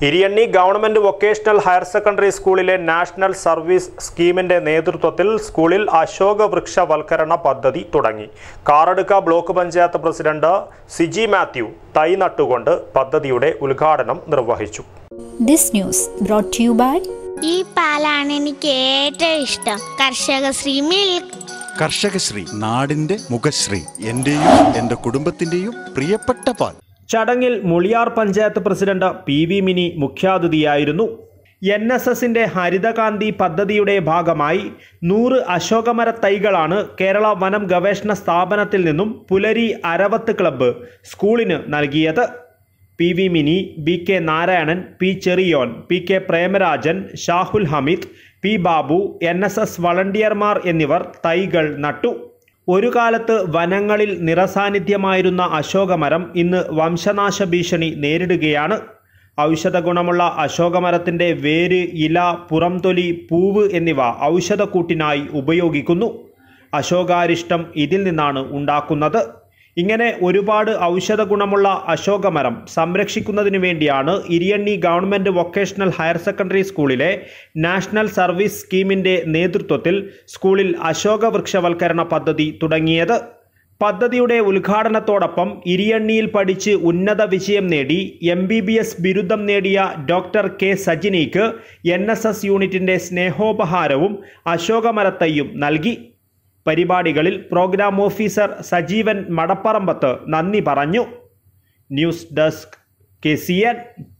Iriyanni government vocational higher secondary സ്കൂളിലെ national service സ്കീമിന്റെ നേതൃത്വത്തിൽ സ്കൂളിൽ അശോക വൃക്ഷവൽക്കരണ പദ്ധതി തുടങ്ങി. കാറടുക്ക ബ്ലോക്ക് പഞ്ചായത്ത് പ്രസിഡന്റ് സിജി മാത്യു തൈ നട്ടുകൊണ്ട് പദ്ധതിയുടെ ഉദ്ഘാടനം നിർവഹിച്ചു. This news brought to you by ഈ പാലാണ് എനിക്ക് ഏറ്റവും ഇഷ്ടം. കർഷകശ്രീ മിൽക്ക്. കർഷകശ്രീ നാടിന്റെ മുഖശ്രീ, എന്റെയും എന്റെ കുടുംബത്തിന്റെയും പ്രിയപ്പെട്ട പാൽ. ചടങ്ങിൽ മുളിയാർ പഞ്ചായത്ത് പ്രസിഡന്റ് PV മിനി മുഖ്യാതിഥിയായിരുന്നു. NSSന്റെ ഹരിതകാന്തി പദ്ധതിയുടെ ഭാഗമായി 100 അശോകമര തൈകളാണ് കേരള വനം ഗവേഷണ സ്ഥാപനത്തിൽ നിന്നും പുലരി അരവത്ത് ക്ലബ്ബ് സ്കൂളിന് നൽകിയത്. PV Mini, BK Narayanan, P Cheriyon, PK Premarajan, Shahul Hameed, P Babu, NSS വളണ്ടിയർമാർ എന്നിവർ തൈകൾ നട്ടു. ഒരു കാലത്ത് വനങ്ങളിൽ നിറസാന്നിധ്യമായിരുന്ന അശോകമരം ഇന്ന് വംശനാശ ഭീഷണി നേരിടുകയാണ്. ഔഷധ ഗുണമുള്ള അശോകമരത്തിൻ്റെ വേര്, ഇല, പുറംതൊലി, പൂവ് എന്നിവ ഔഷധക്കൂട്ടിനായി ഉപയോഗിക്കുന്നു. അശോകാരിഷ്ടം ഇതിൽ നിന്നാണ് ഉണ്ടാക്കുന്നത്. ഇങ്ങനെ ഒരുപാട് ഔഷധ ഗുണമുള്ള അശോകമരം സംരക്ഷിക്കുന്നതിന് വേണ്ടിയാണ് Iriyanni government vocational higher secondary സ്കൂളിലെ നാഷണൽ സർവീസ് സ്കീമിൻ്റെ നേതൃത്വത്തിൽ സ്കൂളിൽ അശോക വൃക്ഷവൽക്കരണ പദ്ധതി തുടങ്ങിയത്. പദ്ധതിയുടെ ഉദ്ഘാടനത്തോടൊപ്പം ഇരിയണ്ണിയിൽ പഠിച്ച് ഉന്നത വിജയം നേടി MBBS ബിരുദം നേടിയ ഡോക്ടർ K സജിനിക്ക് NSS യൂണിറ്റിൻ്റെ സ്നേഹോപഹാരവും അശോകമരത്തൈയും നൽകി. പരിപാടികളിൽ പ്രോഗ്രാം ഓഫീസർ സജീവൻ മടപ്പറമ്പത്ത് നന്ദി പറഞ്ഞു. News desk KCN.